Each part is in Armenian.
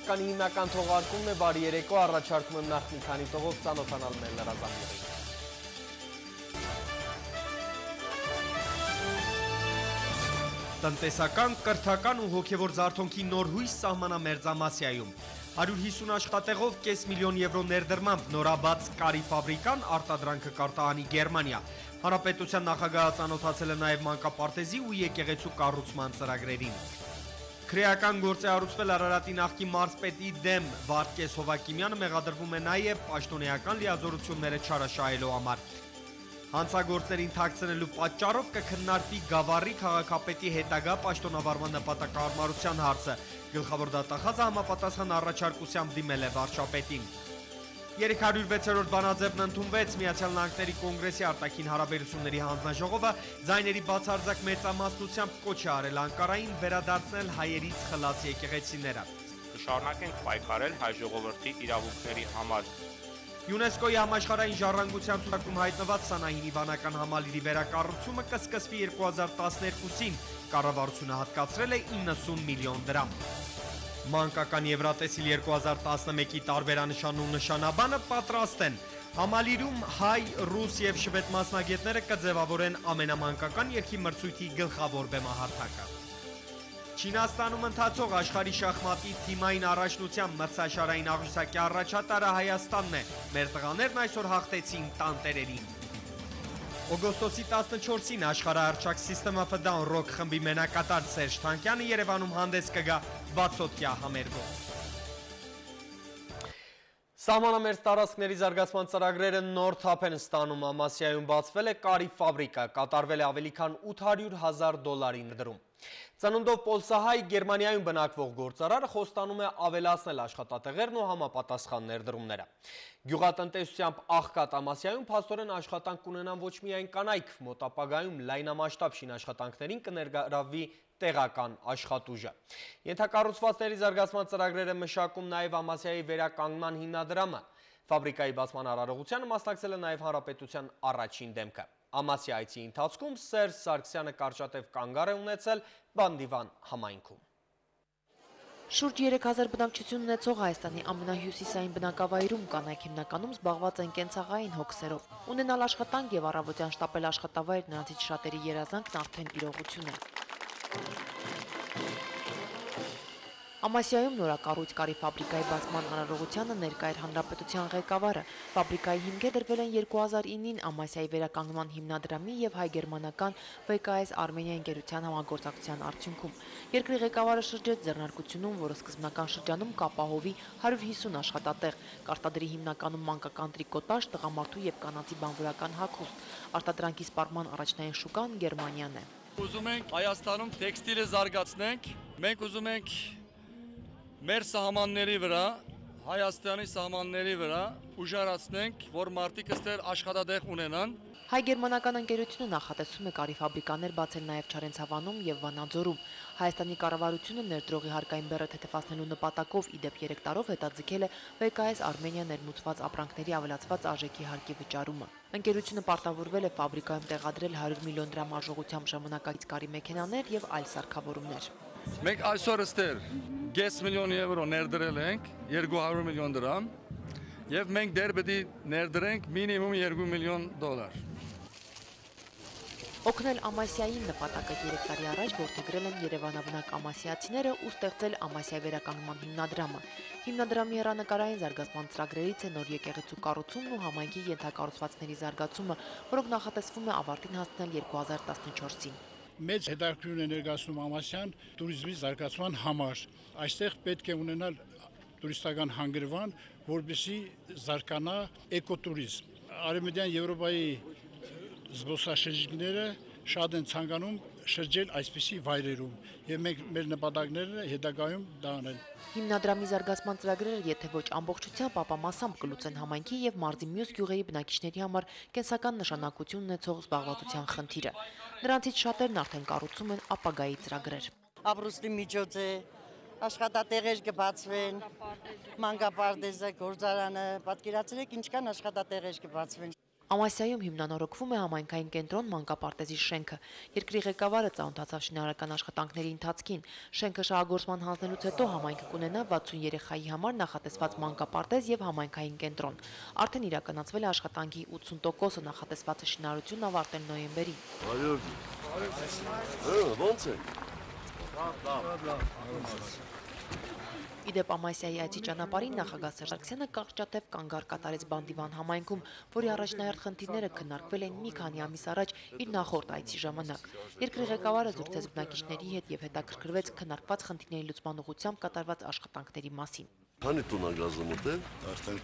Մանկականի հիմնական թողարկումն է, բարի երեկո, առաջարկում եմ նախ մի քանի տողով ծանոթանալ մեր լրատվամիջոցներին։ Տնտեսական, կրթական ու հոգևոր զարթոնքի նոր հույս սահմանամերձ Ամասիայում։ 150 աշխատեղով կես միլիոն եվրո ներդրմամբ նորաբաց կարի ֆաբրիկան արտադրանքը կարտահանի Գերմանիա։ Հանրապետության նախագահը ծանոթացել է նաև մանկապարտեզի ու եկեղեցու կառուցման ծրագրերին։ Քրեական գործ է հարուցվել Արարատի նախկին մարզպետի դեմ, Վարդգես Հովակիմյանը մեղադրվում է նաև պաշտոնեական լիազորությունները չարաշահելու համար։ Հանցագործներին թաքցնելու պատճառով կքննարկվի Գավառի քաղաքապետի հետագա պաշտոնավարման նպատակահարմարության հարցը։ Գլխավոր դատախազը համապատասխան առաջարկությամբ դիմել է վարչապետին։ 306-րդ բանաձևն ընդունվեց, Միացյալ Նահանգների կոնգրեսի արտաքին հարաբերությունների հանձնաժողովը ձայների բացարձակ մեծամասնությամբ կոչ է արել Անկարային վերադարձնել հայերից խլած եկեղեցիները։ Կշարունակենք պայքարել հայ ժողովրդի իրավունքների համար։ ՅՈՒՆԵՍԿՕ-ի համաշխարհային ժառանգության ցուցակում հայտնված Սանահինի վանական համալիրի վերակառուցումը կսկսվի 2012-ին, կառավարությունը հատկացրել է 90 միլիոն դրամ։ Մանկական Եվրատեսիլ 2011-ի տարբերանշանն ու նշանաբանը պատրաստ են։ Համալիրում հայ, ռուս և շվեդ մասնագետները կձևավորեն ամենամանկական երգի մրցույթի գլխավոր բեմահարթակը։ Չինաստանում ընթացող աշխարհի շախմատի թիմային առաջնության մրցաշարային աղյուսակի առաջատարը Հայաստանն է։ Մեր տղաներն այսօր հաղթեցին տանտերերին։ Օգոստոսի 14-ին աշխարհահռչակ System of a Down ռոք խմբի մենակատար Սերժ Թանկյանը Երևանում հանդես կգա 60-յա համերգով։ Սահմանամերձ տարածքների զարգացման ծրագրերը նոր թափ են ստանում։ Ամասիայում բացվել է կարի ֆաբրիկա, կատարվել է ավելի քան $800,000 ներդրում։ Ծնունդով պոլսահայ Գերմանիայում բնակվող գործարարը խոստանում է ավելացնել աշխատատեղերն ու համապատասխան ներդրումները։ Գյուղատնտեսությամբ աղքատ Ամասիայում փաստորեն աշխատանք կունենան ոչ միայն կանայք, մոտ ապագայում լայնամասշտաբ շինաշխատանքներին կներգրավվի տեղական աշխատուժը։ Ենթակառուցվածքների զարգացման ծրագրերը մշակում նաև Ամասիայի վերականգնման հիմնադրամը։ Ֆաբրիկայի բացման արարողությանը մասնակցել է նաև Հանրապետության առաջին դեմքը։ Ամասիա այցի ընթացքում Սերժ Սարգսյանը կարճատև կանգառ է ունեցել Բանդիվան համայնքում։ Շուրջ 3000 բնակչություն ունեցող Հայաստանի ամենահյուսիսային բնակավայրում կանայք հիմնականում զբաղված են կենցաղային հոգսերով։ Ունենալ աշխատանք եւ առավոտյան շտապել աշխատավայր նրանցից շատերի երազանքն արդեն իրողություն է։ Ամասիայում նորակառույց կարի ֆաբրիկայի բացման արարողությանը ներկա էր հանրապետության ղեկավարը։ Ֆաբրիկայի հիմքեր դրվել են 2009-ին Ամասիայի վերականգնման հիմնադրամի եւ հայ-գերմանական ՎԿՍ Արմենիա ընկերության համագործակցության արդյունքում։ Երկրի ղեկավարը շրջեց ձեռնարկությունում, որը սկզբնական շրջանում կապահովի 150 աշխատատեղ, կարտադրի հիմնականում մանկական տրիկոտաժ, տղամարդու եւ կանանցի բանվորական հագուստ։ Արտադրանքի սպառման առաջնային շուկան Գերմանիան է։ Ուզում ենք Հայաստանում տեքստիլը զարգացնենք, մենք ուզում ենք մեր սահմանների վրա, Հայաստանի սահմանների վրա ուժարացնենք, որ մարդիկ ստեր աշխատատեղ ունենան։ Հայ-գերմանական ընկերությունը նախատեսում է կարի ֆաբրիկաներ բացել նաև Չարենցավանում եւ Վանաձորում։ Հայաստանի կառավարությունը ներդրողի հարկային բեռը թեթևացնելու նպատակով իդեպ 3 տարով հետաձգել է ՎԿՍ Արմենիա ներմուծված ապրանքների ավելացված արժեքի հարկի վճարումը։ Ընկերությունը պարտավորվել է ֆաբրիկայում տեղադրել 100 միլիոն դրամ արժողությամբ ժամանակակից կարի մեքենաներ եւ այլ սարքավորումներ։ Մենք այսօր ստեր 5 միլիոն եվրո ներդրել ենք, 200 միլիոն դրամ, եւ մենք դեռ պետք է ներդրենք մինիմում $2 միլիոն։ Օգնել Ամասիային նպատակը 3 տարի առաջ որդեգրել են երևանաբնակ ամասիացիները ու ստեղծել Ամասիա վերականգնման հիմնադրամը։ Հիմնադրամի հեռանկարային զարգացման ծրագրերից է նոր եկեղեցու կառուցումն ու համայնքի ենթակառուցվածքների զարգացումը, որոնք նախատեսվում է ավարտին հասնել 2014-ին։ Մեծ հետաքրքրություն է ներկայացնում Ամասիան туриզմի զարգացման համար։ Այստեղ պետք է ունենալ տուրիստական հանգրվան, որպեսզի զարգանա էկոտուրիզմ։ Արևմտյան Եվրոպայի զբոսաշրջիկները շատ են ցանկանում շրջել այսպիսի վայրերում, եւ մենք մեր նպատակներն է հետագայում դա անել։ Հիմնադրամի զարգացման ծրագրերը, եթե ոչ ամբողջությամբ, ապա մասամբ կլուծեն համայնքի եւ մարզի մյուս գյուղերի բնակիչների համար կենսական նշանակություն ունեցող զբաղվածության խնդիրը։ Նրանցից շատերն արդեն կառուցում են ապագայի ծրագրեր։ Ապրուստի միջոց է, աշխատատեղեր կբացվեն, մանկապարտեզը, գործարանը, պատկերացրեք ինչքան աշխատատեղեր կբացվեն։ Ամասիայում հիմնանորոգվում է համայնքային կենտրոն մանկապարտեզի շենքը։ Երկրի ղեկավարը ծանոթացավ շինարարական աշխատանքների ընթացքին։ Շենքը շահագործման հանձնելուց հետո համայնքը կունենա 60 երեխայի համար նախատեսված մանկապարտեզ եւ համայնքային կենտրոն։ Արդեն իրականացվել է աշխատանքի 80%-ը, նախատեսված է շինարարությունն ավարտել նոյեմբերին։ Իդեպ Ամասիայի այցի ճանապարհին նախագահ Սերժ Սարգսյանը կարճատև կանգառ կատարեց Բանդիվան համայնքում, որի առաջնահերթ խնդիրները քննարկվել են մի քանի ամիս առաջ իր նախորդ այցի ժամանակ։ Երկրի ղեկավարը զրուցեց բնակիչների հետ եւ հետաքրքրվեց քննարկված խնդիրների լուծման ուղղությամբ կատարված աշխատանքների մասին։ Քանի տոննա գազը մտել? Արդեն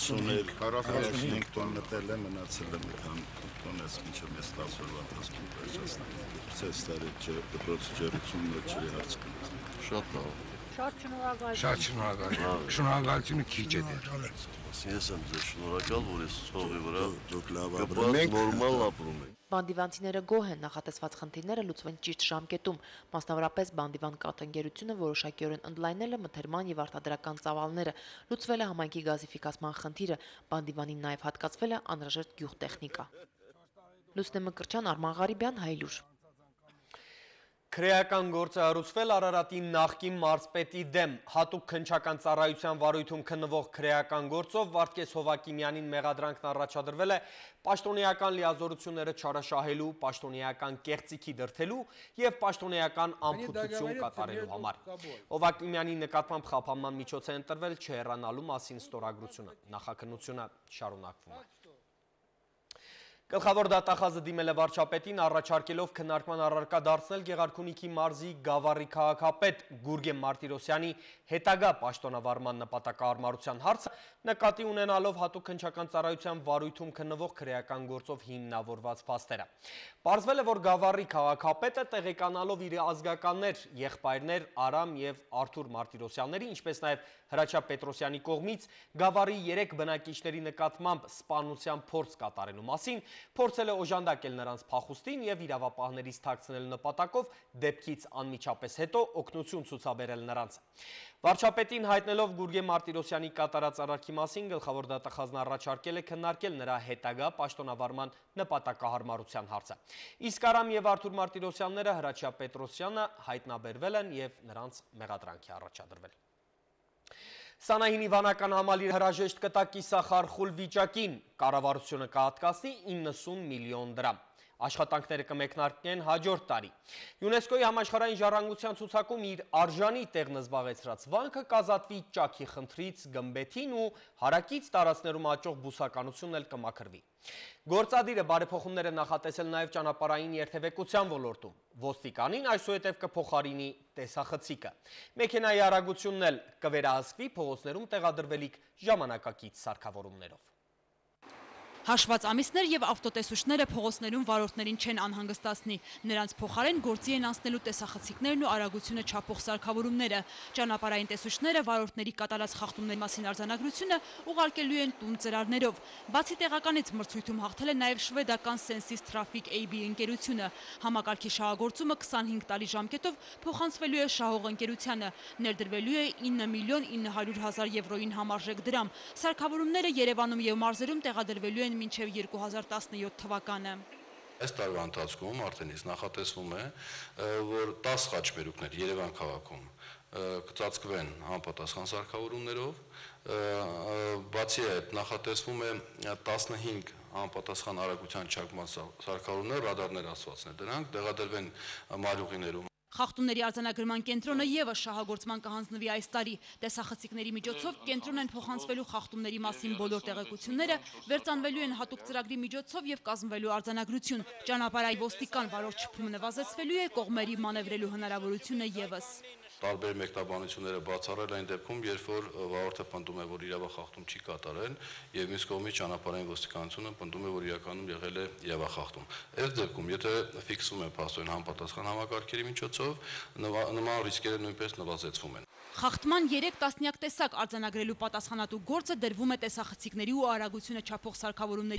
45 տոն մտել է, մնացել է մի քանի տոնես մինչև 10 օրվա ընթացքում վերջացնել։ Ցես տարի դպրոցի ջերմությունը չի հարց կնա։ Շատ լավ։ Շատ շնորհակալությունը քիչ է դեռ։ Ես եմ ձեզ շնորհակալ, որ ես ցողի վրա Դուք լավ ապրում եք, նորմալ ապրում եք։ Բանդիվանցիները գոհ են նախատեսված խնդիրները լուծվեն ճիշտ ժամկետում, մասնավորապես Բանդիվան կաթընկերությունը որոշակիորեն ընդլայնել է մթերման եւ արտադրական ծավալները, լուծվել է համայնքի գազիֆիկացման խնդիրը, Բանդիվանին նաեւ հատկացվել է անհրաժեշտ գյուղտեխնիկա։ Լուսնե Մկրտչյան, Արման Ղարիբյան, Հայլուր։ Քրեական գործ է հարուցվել Արարատի նախկին մարզպետի դեմ։ Հատուկ քննչական ծառայության վարույթում քննվող քրեական գործով Վարդգես Հովակիմյանին մեղադրանքն առաջադրվել է պաշտոնեական լիազորությունները չարաշահելու, պաշտոնեական կեղծիքի դրդելու եւ պաշտոնեական ամփոփություն կատարելու համար։ Հովակիմյանի նկատմամբ խափանման միջոց է ընտրվել չհեռանալու մասին ստորագրությունը։ Նախաքննությունը շարունակվում է։ Գլխավոր դատախազը դիմել է վարչապետին առաջարկելով քննարկման առարկա դարձնել Գեղարքունիքի մարզի Գավառի քաղաքապետ Գուրգեն Մարտիրոսյանի հետագա պաշտոնավարման նպատակահարմարության հարցը, նկատի ունենալով հատուկ քննչական ծառայության վարույթում քննվող քրեական գործով հիմնավորված փաստերը։ Պարզվել է, որ Գավառի քաղաքապետը տեղեկանալով իր ազգականներ, եղբայրներ Արամ եւ Արթուր Մարտիրոսյանների, ինչպես նաեւ Հրաչյա Պետրոսյանի կողմից Գավառի 3 բնակիչների նկատմամբ սպանության փորձ կատարելու մասին, փորձել է օժանդակել նրանց փախուստին եւ իրավապահներից թաքցնելու նպատակով դեպքից անմիջապես հետո օգնություն ցուցաբերել նրանց։ Վարչապետին հայտնելով Գուրգեն Մարտիրոսյանի կատարած արարքի մասին գլխավոր դատախազն առաջարկել է քննարկել նրա հետագա պաշտոնավարման նպատակահարմարության հարցը։ Իսկ Արամ եւ Արթուր Մարտիրոսյանները Հրաչյա Պետրոսյանը հայտնաբերվել են եւ նրանց մեղադրանք է առաջադրվել։ Սանահինի վանական համալիր հրաժեշտ կտա կիսախարխուլ վիճակին, կառավարությունը կհատկացնի 90 միլիոն դրամ։ Աշխատանքները կմեկնարկեն հաջորդ տարի։ ՅՈՒՆԵՍԿՕ-ի համաշխարհային ժառանգության ցուցակում իր արժանի տեղն զբաղեցրած վանքը կազատվի ճաքի խնդրից, գմբեթին ու հարակից տարածքներում աճող բուսականությունն էլ կմաքրվի։ Գործադիրը բարեփոխումներ է նախատեսել նաև ճանապարհային երթևեկության ոլորտում։ Ոստիկանին այսուհետև կփոխարինի տեսախցիկը։ Մեքենայի արագությունն էլ կվերահսկվի փողոցներում տեղադրվելիք ժամանակակից սարքավորումներով։ Հաշված ամիսներ եւ ավտոտեսուչները փողոցներում վարորդներին չեն անհանգստացնի։ Նրանց փոխարեն գործի են անցնելու տեսախցիկներն ու արագությունը չափող սարքավորումները։ Ճանապարհային տեսուչները վարորդների կատարած խախտումների մասին արձանագրությունը ուղարկելու են տուն ծրարներով։ Բացի տեղականից մրցույթում հաղթել է նաեւ շվեդական Sensis Traffic AB ընկերությունը։ Համակարգի շահագործումը 25 տարի ժամկետով փոխանցվելու է շահող ընկերությանը։ Ներդրվելու է 9 միլիոն 900 հազար եվրոյին համարժեք դրամ։ Սարքավորումները Երևանում եւ մարզերում տեղադրվելու են մինչև 2017 թվականը։ Այս տարվա ընթացքում արդեն իսկ նախատեսվում է, որ 10 խաչմերուկներ Երևան քաղաքում կծածկվեն անպատասխան սարքավորումներով, բացի այդ նախատեսվում է 15 անպատասխան արագության չափման սարքավորումներ, ռադարներ ասվածներ, դրանք տեղադրվեն մարյուղիներում։ Խախտումների արձանագրման կենտրոնը եւս շահագործման կհանձնվի այս տարի։ Տեսախցիկների միջոցով կենտրոն են փոխանցվելու խախտումների մասին բոլոր տեղեկությունները, վերծանվելու են հատուկ ծրագրի միջոցով եւ կազմվելու արձանագրություն։ Ճանապարհային ոստիկան վարորդ շփումը նվազեցվելու է, կողմերի մանևրելու հնարավորությունը եւս։ Տարբեր մեկնաբանությունները բացառել այն դեպքում, երբ որ վարորդը պնդում է, որ իրավախախտում չի կատարել, եւ մյուս կողմից ճանապարհային ոստիկանությունը պնդում է, որ իրականում եղել է իրավախախտում։ Այս դեպքում, եթե ֆիքսվում է փաստորեն համապատասխան համակարգերի միջոցով, նման ռիսկերը նույնպես նվազեցվում են։ Խախտման 3 տասնյակ տեսակ արձանագրելու պատասխանատու գործը դրվում է տեսախցիկների ու արագությունը չափող սարքավորումների